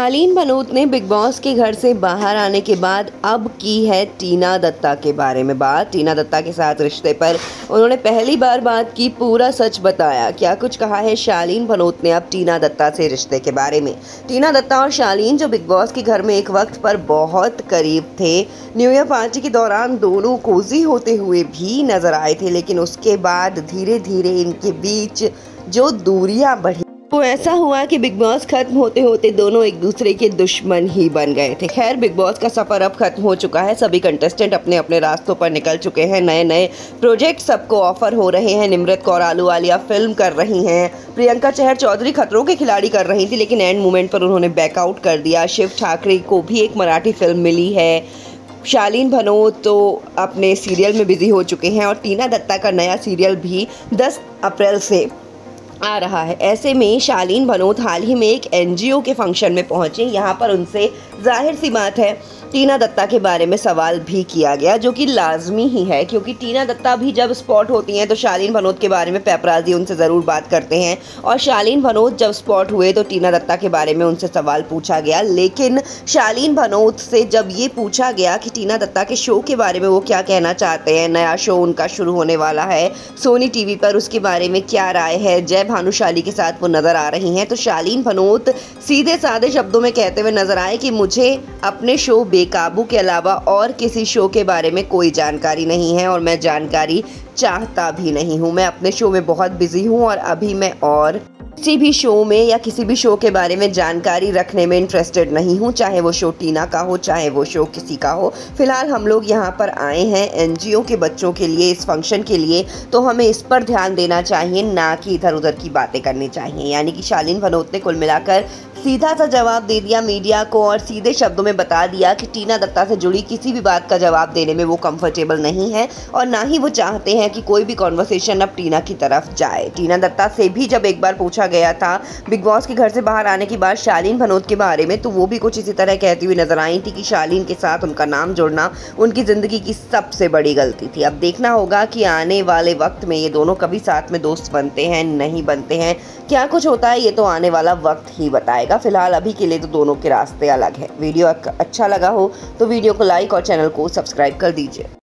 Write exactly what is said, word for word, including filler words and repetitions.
शालीन भनोत ने big boss के घर से बाहर आने के बाद अब की है टीना दत्ता के बारे में बात। टीना दत्ता के साथ रिश्ते पर उन्होंने पहली बार बात की, पूरा सच बताया। क्या कुछ कहा है शालीन भनोत ने अब टीना दत्ता से रिश्ते के बारे में। टीना दत्ता और शालीन जो बिग बॉस के घर में एक वक्त पर बहुत करीब थे, न्यू ईयर पार्टी के दौरान दोनों कोजी होते हुए भी नजर आए थे, लेकिन उसके बाद धीरे धीरे इनके बीच जो दूरियां बढ़ी वो ऐसा हुआ कि बिग बॉस खत्म होते होते दोनों एक दूसरे के दुश्मन ही बन गए थे। खैर, बिग बॉस का सफ़र अब खत्म हो चुका है। सभी कंटेस्टेंट अपने अपने रास्तों पर निकल चुके हैं। नए नए प्रोजेक्ट सबको ऑफर हो रहे हैं। निमृत कौर आलूवालिया फिल्म कर रही हैं, प्रियंका चहर चौधरी खतरों के खिलाड़ी कर रही थी, लेकिन एंड मोमेंट पर उन्होंने बैकआउट कर दिया। शिव ठाकरे को भी एक मराठी फिल्म मिली है। शालीन भनोत तो अपने सीरियल में बिजी हो चुके हैं और टीना दत्ता का नया सीरियल भी दस अप्रैल से आ रहा है। ऐसे में शालीन भनोत हाल ही में एक एनजीओ के फंक्शन में पहुंचे। यहाँ पर उनसे जाहिर सी बात है टीना दत्ता के बारे में सवाल भी किया गया, जो कि लाजमी ही है, क्योंकि टीना दत्ता भी जब स्पॉट होती हैं तो शालीन भनोत के बारे में पेपराजी उनसे ज़रूर बात करते हैं, और शालीन भनोत जब स्पॉट हुए तो टीना दत्ता के बारे में उनसे सवाल पूछा गया। लेकिन शालीन भनोत से जब ये पूछा गया कि टीना दत्ता के शो के बारे में वो क्या कहना चाहते हैं, नया शो उनका शुरू होने वाला है सोनी टीवी पर, उसके बारे में क्या राय है, जय भानुशाली के साथ वो नज़र आ रही हैं, तो शालीन भनोत सीधे साधे शब्दों में कहते हुए नजर आए कि मुझे अपने शो बेकाबू के अलावा और किसी शो के बारे में कोई जानकारी नहीं है और मैं जानकारी चाहता भी नहीं हूँ। मैं अपने शो में बहुत बिजी हूँ और अभी मैं और किसी भी शो में या किसी भी शो के बारे में जानकारी रखने में इंटरेस्टेड नहीं हूँ, चाहे वो शो टीना का हो, चाहे वो शो किसी का हो। फिलहाल हम लोग यहाँ पर आए हैं एनजीओ के बच्चों के लिए, इस फंक्शन के लिए, तो हमें इस पर ध्यान देना चाहिए, ना कि इधर उधर की बातें करनी चाहिए। यानी कि शालीन भनोत ने कुल मिलाकर सीधा सा जवाब दे दिया मीडिया को और सीधे शब्दों में बता दिया कि टीना दत्ता से जुड़ी किसी भी बात का जवाब देने में वो कंफर्टेबल नहीं है और ना ही वो चाहते हैं कि कोई भी कॉन्वर्सेशन अब टीना की तरफ जाए। टीना दत्ता से भी जब एक बार पूछा गया था बिग बॉस के घर से बाहर आने के बाद शालीन भनोत के बारे में, तो वो भी कुछ इसी तरह कहती हुई नजर आई थी कि शालीन के साथ उनका नाम जोड़ना उनकी ज़िंदगी की सबसे बड़ी गलती थी। अब देखना होगा कि आने वाले वक्त में ये दोनों कभी साथ में दोस्त बनते हैं, नहीं बनते हैं, क्या कुछ होता है, ये तो आने वाला वक्त ही बताएगा। फिलहाल अभी के लिए तो दोनों के रास्ते अलग हैं। वीडियो अच्छा लगा हो तो वीडियो को लाइक और चैनल को सब्सक्राइब कर दीजिए।